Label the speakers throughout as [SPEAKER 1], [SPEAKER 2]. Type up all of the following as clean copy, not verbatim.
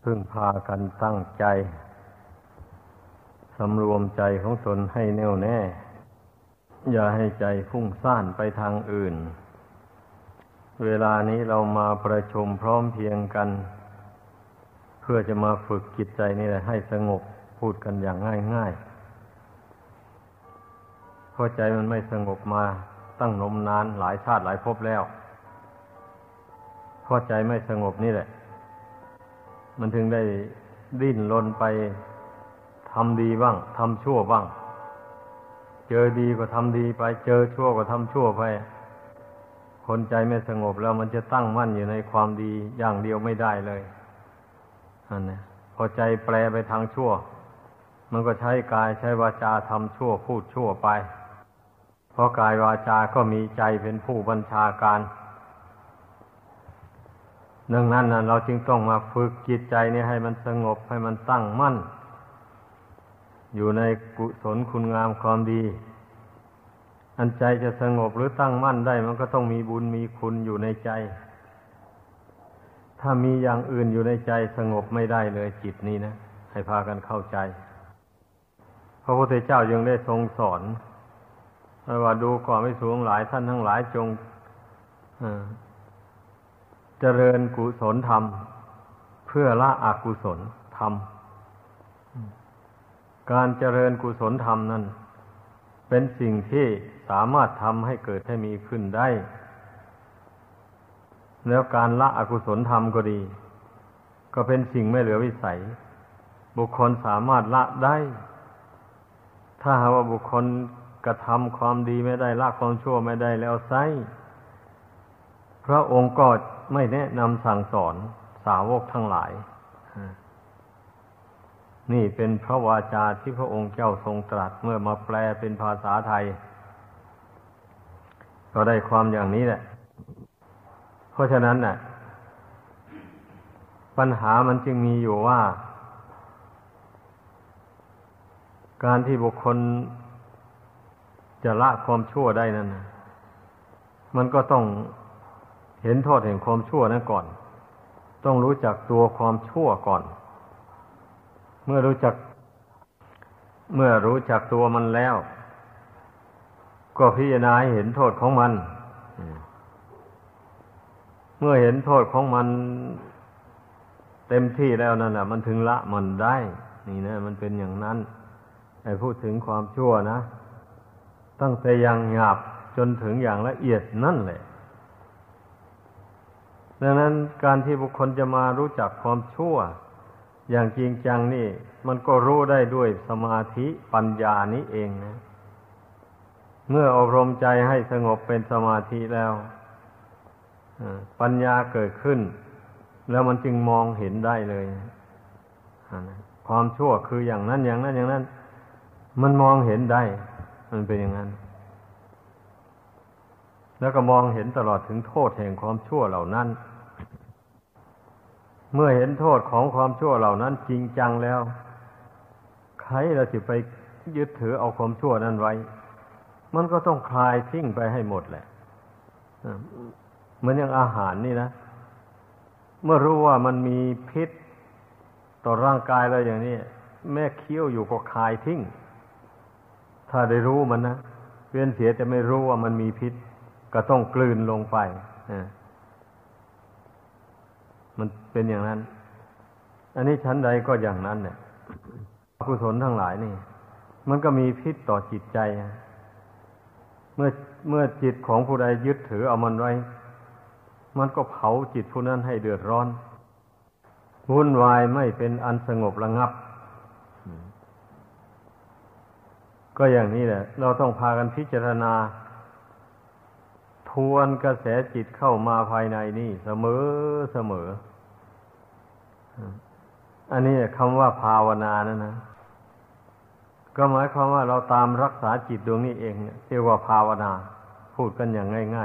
[SPEAKER 1] พึ่งพากันตั้งใจสำรวมใจของตนให้แน่วแน่อย่าให้ใจฟุ้งซ่านไปทางอื่นเวลานี้เรามาประชุมพร้อมเพรียงกันเพื่อจะมาฝึกจิตใจนี่แหละให้สงบพูดกันอย่างง่ายๆเพราะใจมันไม่สงบมาตั้งนมนานหลายชาติหลายภพแล้วเพราะใจไม่สงบนี่แหละมันถึงได้ดิ้นรนไปทำดีบ้างทำชั่วบ้างเจอดีก็ทำดีไปเจอชั่วก็ทำชั่วไปคนใจไม่สงบแล้วมันจะตั้งมั่นอยู่ในความดีอย่างเดียวไม่ได้เลยนั่นนะพอใจแปรไปทางชั่วมันก็ใช้กายใช้วาจาทำชั่วพูดชั่วไปเพราะกายวาจาก็มีใจเป็นผู้บัญชาการดังนั้นเราจึงต้องมาฝึกจิตใจนี้ให้มันสงบให้มันตั้งมั่นอยู่ในกุศลคุณงามความดีอันใจจะสงบหรือตั้งมั่นได้มันก็ต้องมีบุญมีคุณอยู่ในใจถ้ามีอย่างอื่นอยู่ในใจสงบไม่ได้เลยจิตนี้นะให้พากันเข้าใจพระพุทธเจ้ายังได้ทรงสอนว่าดูก่อนภิกษุทั้งหลายท่านทั้งหลายจงเจริญกุศลธรรมเพื่อละอกุศลธรรมการเจริญกุศลธรรมนั้นเป็นสิ่งที่สามารถทำให้เกิดให้มีขึ้นได้แล้วการละอกุศลธรรมก็ดีก็เป็นสิ่งไม่เหลือวิสัยบุคคลสามารถละได้ถ้าหากว่าบุคคลกระทำความดีไม่ได้ละความชั่วไม่ได้แล้วไซร้พระองค์ก็ไม่แนะนำสั่งสอนสาวกทั้งหลายนี่เป็นพระวาจาที่พระองค์เจ้าทรงตรัสเมื่อมาแปลเป็นภาษาไทยก็ได้ความอย่างนี้แหละเพราะฉะนั้นน่ะปัญหามันจึงมีอยู่ว่าการที่บุคคลจะละความชั่วได้นั้นมันก็ต้องเห็นโทษแห่งความชั่วนั้นก่อนต้องรู้จักตัวความชั่วก่อนเมื่อรู้จักตัวมันแล้วก็พิจารณาให้เห็นโทษของมันเมื่อเห็นโทษของมันเต็มที่แล้วนั่นแหละมันถึงละมันได้นี่นะมันเป็นอย่างนั้นไอ้พูดถึงความชั่วนะตั้งแต่อย่างหยาบจนถึงอย่างละเอียดนั่นแหละดังนั้นการที่บุคคลจะมารู้จักความชั่วอย่างจริงจังนี่มันก็รู้ได้ด้วยสมาธิปัญญานี้เองนะเมื่ออบรมใจให้สงบเป็นสมาธิแล้วปัญญาเกิดขึ้นแล้วมันจึงมองเห็นได้เลยความชั่วคืออย่างนั้นอย่างนั้นอย่างนั้นมันมองเห็นได้มันเป็นอย่างนั้นแล้วก็มองเห็นตลอดถึงโทษแห่งความชั่วเหล่านั้นเมื่อเห็นโทษของความชั่วเหล่านั้นจริงจังแล้วใครเราจะไปยึดถือเอาความชั่วนั้นไว้มันก็ต้องคลายทิ้งไปให้หมดแหละเหมือนอย่างอาหารนี่นะเมื่อรู้ว่ามันมีพิษต่อร่างกายแล้วอย่างนี้แม่เคี้ยวอยู่ก็คลายทิ้งถ้าได้รู้มันนะเว้นเสียแต่ไม่รู้ว่ามันมีพิษก็ต้องกลืนลงไปมันเป็นอย่างนั้นอันนี้ชั้นใดก็อย่างนั้นเนี่ยอกุศลทั้งหลายนี่มันก็มีพิษต่อจิตใจเมื่อจิตของผู้ใดยึดถือเอามันไว้มันก็เผาจิตผู้นั้นให้เดือดร้อนวุ่นวายไม่เป็นอันสงบระงับก็อย่างนี้แหละเราต้องพากันพิจารณาทวนกระแสจิตเข้ามาภายในนี่เสมออันนี้คำว่าภาวนานะก็หมายความว่าเราตามรักษาจิตดวงนี้เองเนี่ยเรียกว่าภาวนาพูดกันอย่างง่าย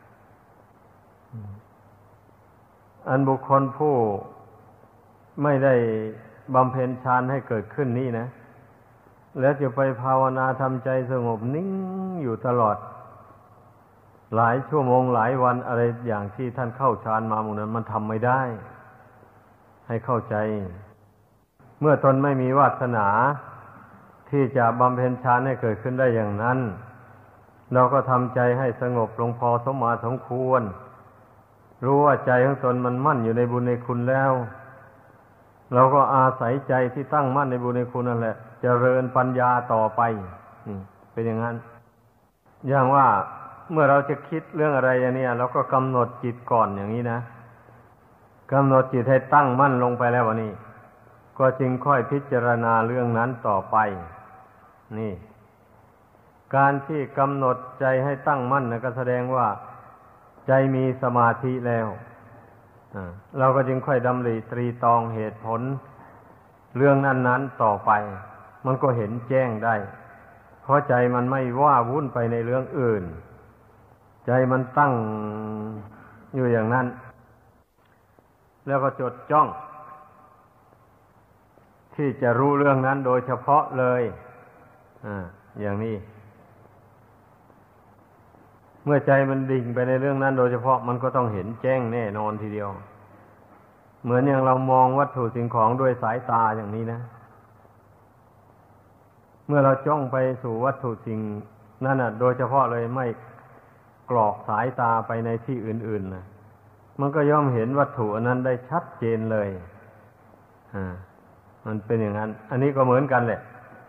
[SPEAKER 1] ๆอันบุคคลผู้ไม่ได้บำเพ็ญฌานให้เกิดขึ้นนี่นะแล้วจะไปภาวนาทำใจสงบนิ่งอยู่ตลอดหลายชั่วโมงหลายวันอะไรอย่างที่ท่านเข้าฌานมาหมู่นั้นมันทำไม่ได้ให้เข้าใจเมื่อตนไม่มีวาสนาที่จะบำเพ็ญฌานให้เกิดขึ้นได้อย่างนั้นเราก็ทำใจให้สงบลงพอสมมาสมควรรู้ว่าใจของตนมันมั่นอยู่ในบุญในคุณแล้วเราก็อาศัยใจที่ตั้งมั่นในบุญในคุณนั่นแหละเจริญปัญญาต่อไปเป็นอย่างนั้นอย่างว่าเมื่อเราจะคิดเรื่องอะไรอย่างนี้เราก็กำหนดจิตก่อนอย่างนี้นะกำหนดจิตให้ตั้งมั่นลงไปแล้ววันนี้ก็จึงค่อยพิจารณาเรื่องนั้นต่อไปนี่การที่กำหนดใจให้ตั้งมั่นนะก็แสดงว่าใจมีสมาธิแล้วเราก็จึงค่อยดำริตรีตรองเหตุผลเรื่องนั้นๆต่อไปมันก็เห็นแจ้งได้เพราะใจมันไม่ว่าวุ่นไปในเรื่องอื่นใจมันตั้งอยู่อย่างนั้นแล้วก็จดจ้องที่จะรู้เรื่องนั้นโดยเฉพาะเลยอย่างนี้เมื่อใจมันดิ่งไปในเรื่องนั้นโดยเฉพาะมันก็ต้องเห็นแจ้งแน่นอนทีเดียวเหมือนอย่างเรามองวัตถุสิ่งของด้วยสายตาอย่างนี้นะเมื่อเราจ้องไปสู่วัตถุสิ่งนั้นโดยเฉพาะเลยไม่กรอกสายตาไปในที่อื่นๆนะมันก็ย่อมเห็นวัตถุอันนั้นได้ชัดเจนเลยมันเป็นอย่างนั้นอันนี้ก็เหมือนกันแหละ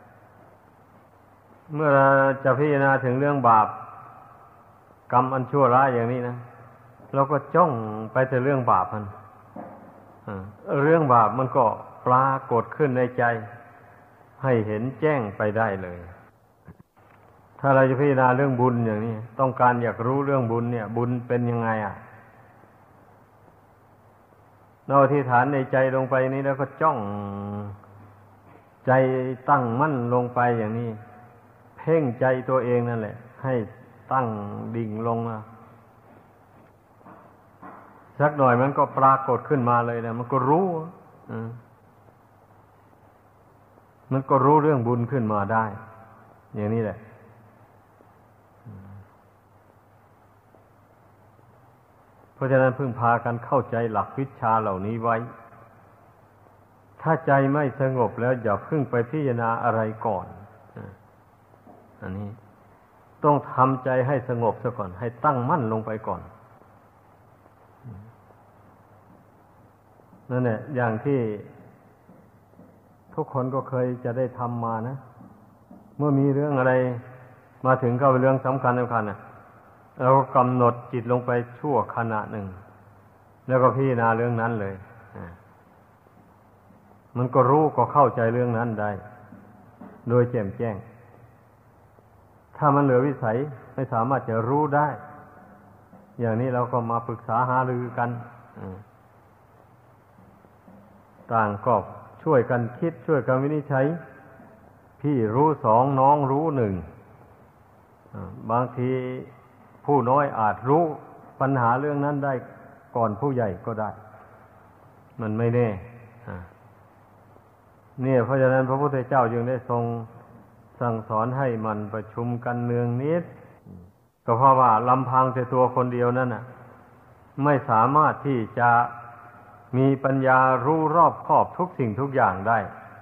[SPEAKER 1] เมื่อเราจะพิจารณาถึงเรื่องบาปกรรมอันชั่วร้ายอย่างนี้นะเราก็จ้องไปแต่เรื่องบาปมันเรื่องบาปมันก็ปรากฏขึ้นในใจให้เห็นแจ้งไปได้เลยถ้าเราจะพิจารณาเรื่องบุญอย่างนี้ต้องการอยากรู้เรื่องบุญเนี่ยบุญเป็นยังไงเราอธิษฐานในใจลงไปนี้แล้วก็จ้องใจตั้งมั่นลงไปอย่างนี้เพ่งใจตัวเองนั่นแหละให้ตั้งดิ่งลงสักหน่อยมันก็ปรากฏขึ้นมาเลยนะมันก็รู้มันก็รู้เรื่องบุญขึ้นมาได้อย่างนี้แหละเพราะฉะนั้นพึงพากันเข้าใจหลักวิชาเหล่านี้ไว้ถ้าใจไม่สงบแล้วอย่าพึ่งไปพิจารณาอะไรก่อนอันนี้ต้องทำใจให้สงบซะก่อนให้ตั้งมั่นลงไปก่อนนั่นแหละอย่างที่ทุกคนก็เคยจะได้ทำมานะเมื่อมีเรื่องอะไรมาถึงก็เป็นเรื่องสำคัญนะเราก็กำหนดจิตลงไปชั่วขณะหนึ่งแล้วก็พิจารณาเรื่องนั้นเลยมันก็รู้ก็เข้าใจเรื่องนั้นได้โดยแจ่มแจ้งถ้ามันเหลือวิสัยไม่สามารถจะรู้ได้อย่างนี้เราก็มาปรึกษาหารือกันต่างก็ช่วยกันคิดช่วยกันวินิจฉัยพี่รู้สองน้องรู้หนึ่งบางทีผู้น้อยอาจรู้ปัญหาเรื่องนั้นได้ก่อนผู้ใหญ่ก็ได้มันไม่แน่เนี่ยเพราะฉะนั้นพระพุทธเจ้าจึงได้ทรงสั่งสอนให้มันประชุมกันเนืองนิดก็เพราะว่าลำพังแต่ตัวคนเดียวนั่นน่ะไม่สามารถที่จะมีปัญญารู้รอบคอบทุกสิ่งทุกอย่างได้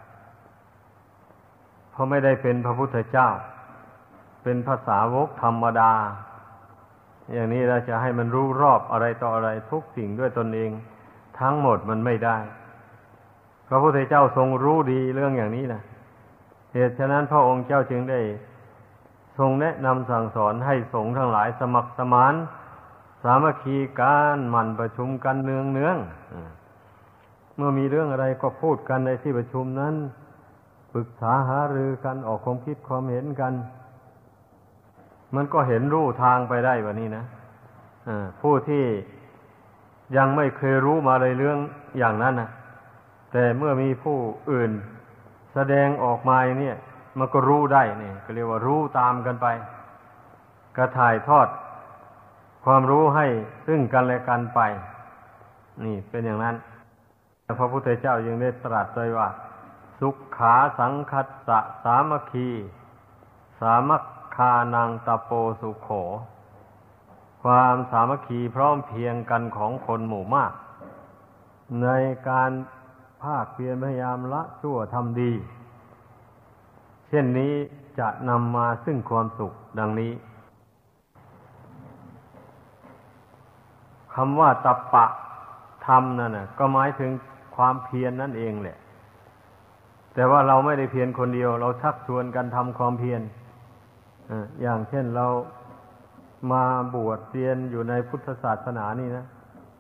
[SPEAKER 1] เพราะไม่ได้เป็นพระพุทธเจ้าเป็นภาษาวกธรรมดาอย่างนี้เราจะให้มันรู้รอบอะไรต่ออะไรทุกสิ่งด้วยตนเองทั้งหมดมันไม่ได้พระพุทธเจ้าทรงรู้ดีเรื่องอย่างนี้นะเหตุฉะนั้นพระองค์เจ้าจึงได้ทรงแนะนำสั่งสอนให้สงฆ์ทั้งหลายสมัครสมานสามัคคีกันหมั่นประชุมกันเนืองเมื่อมีเรื่องอะไรก็พูดกันในที่ประชุมนั้นปรึกษาหารือกันออกความคิดความเห็นกันมันก็เห็นรู้ทางไปได้แบบนี้นะผู้ที่ยังไม่เคยรู้มาเลยเรื่องอย่างนั้นนะแต่เมื่อมีผู้อื่นแสดงออกมาอย่างนี้มันก็รู้ได้นี่ก็เรียกว่ารู้ตามกันไปกระถ่ายทอดความรู้ให้ซึ่งกันและกันไปนี่เป็นอย่างนั้นพระพุทธเจ้ายังได้ตรัสไว้ว่าสุขาสังคัสสะสามัคคีสามัคคานังตโปสุโขความสามัคคีพร้อมเพรียงกันของคนหมู่มากในการภาคเพียรพยายามละชั่วทำดีเช่นนี้จะนำมาซึ่งความสุขดังนี้คำว่าตัปปะธรรมนั่นน่ะก็หมายถึงความเพียร นั่นเองแหละแต่ว่าเราไม่ได้เพียรคนเดียวเราชักชวนกันทำความเพียรอย่างเช่นเรามาบวชเรียนอยู่ในพุทธศาสนานี่นะ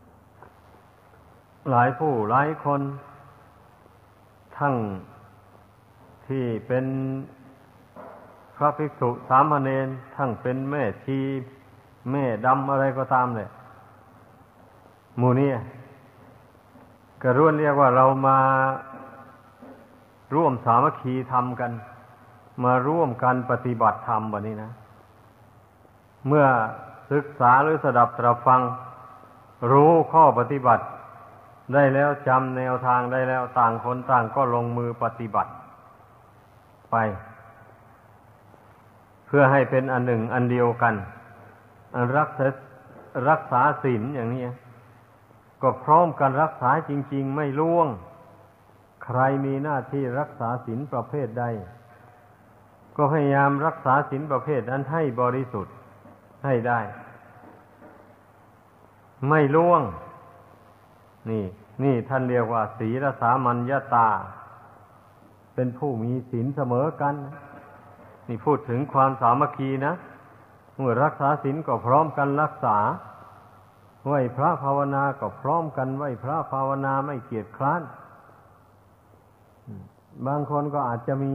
[SPEAKER 1] หลายผู้หลายคนทั้งที่เป็นพระภิกษุสามเณรทั้งเป็นแม่ชีแม่ดำอะไรก็ตามเลยหมู่นี้ก็ล้วนเรียกว่าเรามาร่วมสามัคคีทำกันมาร่วมกันปฏิบัติธรรมแบบนี้นะเมื่อศึกษาหรือสดับตรับฟังรู้ข้อปฏิบัติได้แล้วจำแนวทางได้แล้วต่างคนต่างก็ลงมือปฏิบัติไปเพื่อให้เป็นอันหนึ่งอันเดียวกันรักษาศีลอย่างนี้ก็พร้อมกันรักษาจริงๆไม่ล่วงใครมีหน้าที่รักษาศีลประเภทใดก็พยายามรักษาศีลประเภทนั้นให้บริสุทธิ์ให้ได้ไม่ล่วงนี่ท่านเรียกว่าศีลสามัญญตาเป็นผู้มีศีลเสมอกันนี่พูดถึงความสามัคคีนะเมื่อรักษาศีลก็พร้อมกันรักษาไหว้พระภาวนาก็พร้อมกันไหว้พระภาวนาไม่เกียจคร้านบางคนก็อาจจะมี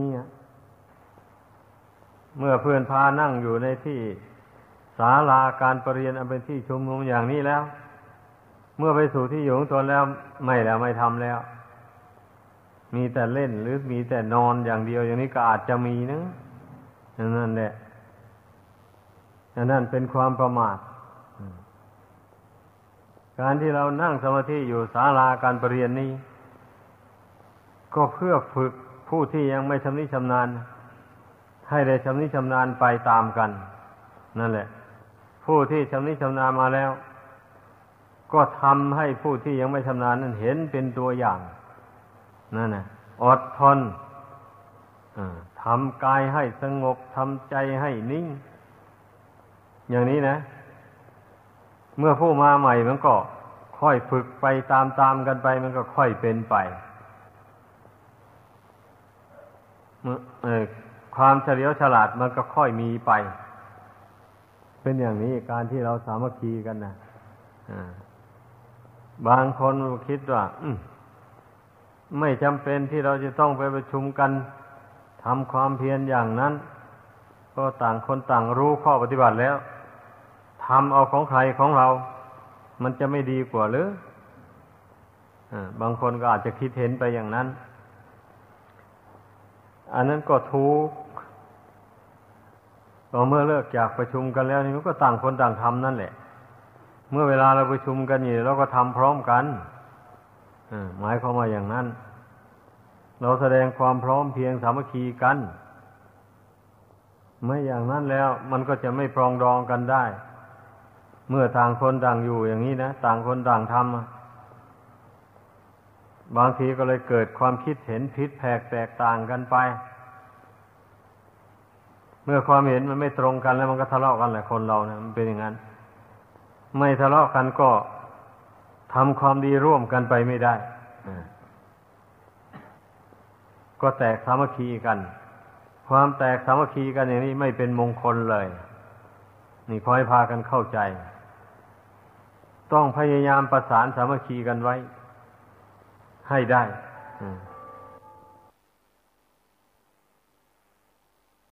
[SPEAKER 1] เมื่อเพื่อนพานั่งอยู่ในที่ศาลาการประเรียนอันเป็นที่ชุมนุมอย่างนี้แล้วเมื่อไปสู่ที่อยู่ของตนแล้วไม่ทำแล้วมีแต่เล่นหรือมีแต่นอนอย่างเดียวอย่างนี้ก็อาจจะมีนะนั่นแหละนั่นเป็นความประมาทการที่เรานั่งสมาธิอยู่ศาลาการประเรียนนี้ก็เพื่อฝึกผู้ที่ยังไม่ชำนิชำนาญให้ได้ชำนิชำนาญไปตามกันนั่นแหละผู้ที่ชำนิชำนาญมาแล้วก็ทำให้ผู้ที่ยังไม่ชำนาญนั้นเห็นเป็นตัวอย่างนั่นน่ะอดทนทำกายให้สงบทำใจให้นิ่งอย่างนี้นะเมื่อผู้มาใหม่มันก็ค่อยฝึกไปตามกันไปมันก็ค่อยเป็นไปความเฉลียวฉลาดมันก็ค่อยมีไปเป็นอย่างนี้การที่เราสามัคคีกันนะบางคนคิดว่าไม่จำเป็นที่เราจะต้องไปประชุมกันทำความเพียรอย่างนั้นก็ต่างคนต่างรู้ข้อปฏิบัติแล้วทำเอาของใครของเรามันจะไม่ดีกว่าหรือบางคนก็อาจจะคิดเห็นไปอย่างนั้นอันนั้นก็ถูกต่อเมื่อเลิกจากประชุมกันแล้วนี่มันก็ต่างคนต่างทำนั่นแหละเมื่อเวลาเราประชุมกันอยู่เราก็ทำพร้อมกันหมายความว่าอย่างนั้นเราแสดงความพร้อมเพียงสามัคคีกันไม่อย่างนั้นแล้วมันก็จะไม่ปรองดองกันได้เมื่อต่างคนต่างอยู่อย่างนี้นะต่างคนต่างทำบางทีก็เลยเกิดความคิดเห็นผิดแผกแตกต่างกันไปเมื่อความเห็นมันไม่ตรงกันแล้วมันก็ทะเลาะกันแหละคนเรานะมันเป็นอย่างนั้นไม่ทะเลาะกันก็ทำความดีร่วมกันไปไม่ได้ก็แตกสามัคคีกันความแตกสามัคคีกันอย่างนี้ไม่เป็นมงคลเลยนี่ขอให้พากันเข้าใจต้องพยายามประสานสามัคคีกันไว้ให้ได้